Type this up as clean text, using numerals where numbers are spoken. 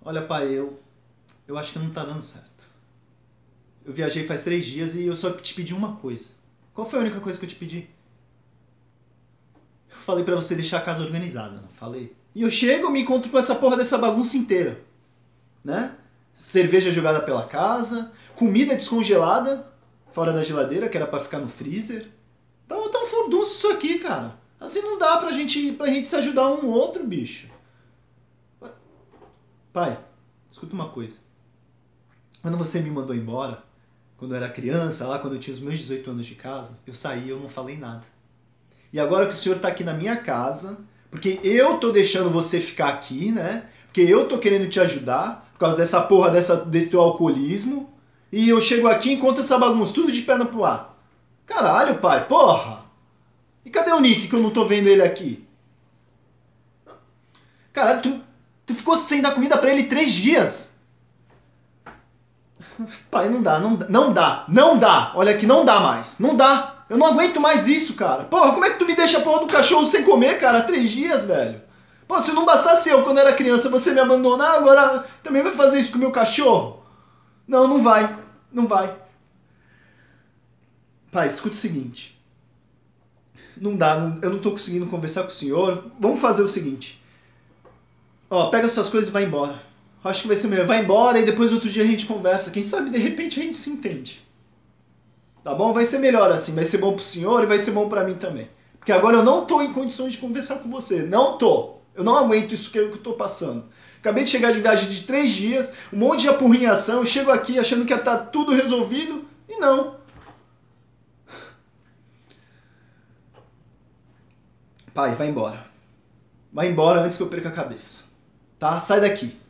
Olha, pai, eu acho que não tá dando certo. Eu viajei faz 3 dias e eu só te pedi uma coisa. Qual foi a única coisa que eu te pedi? Eu falei pra você deixar a casa organizada, não falei? E eu chego e me encontro com essa porra dessa bagunça inteira, né? Cerveja jogada pela casa, comida descongelada fora da geladeira, que era pra ficar no freezer. Tá um furdunço isso aqui, cara. Assim não dá pra gente se ajudar um outro, bicho. Pai, escuta uma coisa. Quando você me mandou embora, quando eu era criança, lá quando eu tinha os meus 18 anos de casa, eu saí e eu não falei nada. E agora que o senhor tá aqui na minha casa, porque eu tô deixando você ficar aqui, né? Porque eu tô querendo te ajudar, por causa dessa porra desse teu alcoolismo, e eu chego aqui e encontro essa bagunça, tudo de perna pro ar. Caralho, pai, porra! E cadê o Nick que eu não tô vendo ele aqui? Caralho, tu ficou sem dar comida pra ele 3 dias. Pai, não dá, não dá. Olha aqui, não dá mais, não dá. Eu não aguento mais isso, cara. Porra, como é que tu me deixa a porra do cachorro sem comer, cara, 3 dias, velho? Pô, se não bastasse eu, quando era criança, você me abandonar, agora também vai fazer isso com o meu cachorro? Não, não vai, não vai. Pai, escuta o seguinte. Não dá, eu não tô conseguindo conversar com o senhor. Vamos fazer o seguinte. Ó, pega suas coisas e vai embora. Acho que vai ser melhor. Vai embora e depois outro dia a gente conversa. Quem sabe de repente a gente se entende. Tá bom? Vai ser melhor assim. Vai ser bom pro senhor e vai ser bom pra mim também. Porque agora eu não tô em condições de conversar com você. Não tô. Eu não aguento isso que eu tô passando. Acabei de chegar de viagem de 3 dias, um monte de apurrinhação. Eu chego aqui achando que ia estar tudo resolvido e não. Pai, vai embora. Vai embora antes que eu perca a cabeça. Tá? Sai daqui.